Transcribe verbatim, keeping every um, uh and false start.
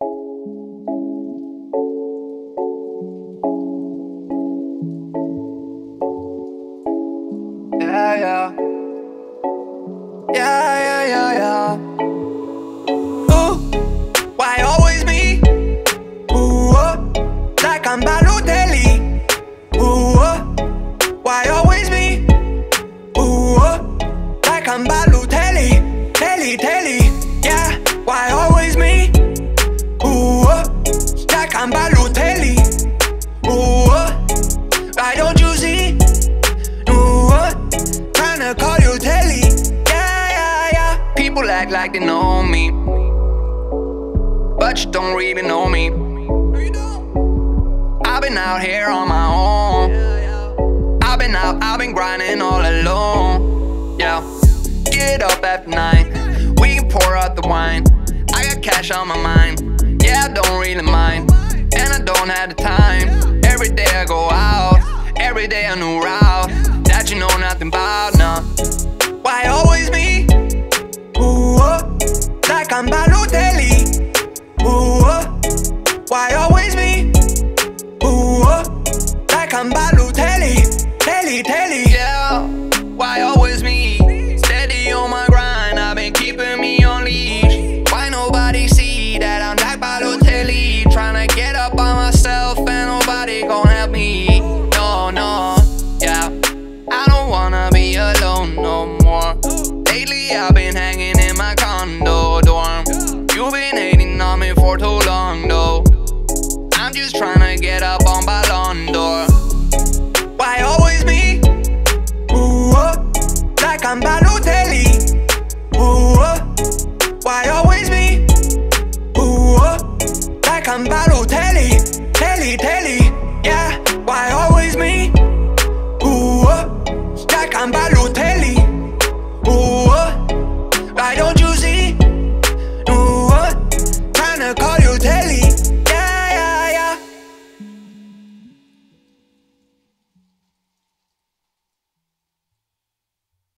Yeah, yeah. Yeah, yeah, yeah, yeah. Ooh, why always me? Ooh, oh, like I'm Balotelli. Ooh, oh, why always me? Ooh, oh, like I'm Balotelli. Telly, telly, yeah, why always me? Ooh, oh, like I'm Balotelli. Ooh, oh, why don't you see? Ooh, oh, tryna call you telly. Yeah, yeah, yeah. People act like they know me, but you don't really know me. I've been out here on my own. I've been out, I've been grinding all alone. Yeah, get up after nine, we can pour out the wine. I got cash on my mind, yeah, I don't really mind, and I don't have the time. Every day I go out, every day a new route that you know nothing about, nah. Why always me? Ooh, oh, like I'm Balotelli. Ooh, oh, why always me? Ooh, oh, like I'm Balotelli. Telly, telly, yeah, why always me? Steady on my grind, I've been keeping me on leash. Why nobody see that I'm like Balotelli? Tryna get up on myself and nobody gon' help me. No, no, yeah, I don't wanna be alone no more. Lately I've been hanging in my condo dorm. You've been hating on me for too long though. I'm just tryna get up on Ballon d'Or. Why always me? Ooh, oh, like I'm Balotelli. Ooh, oh, why always me? Ooh, oh, like I'm Balotelli. Telly, telly, yeah, why always me? Ooh, oh, like I'm Balotelli. Ooh, oh, why don't you see?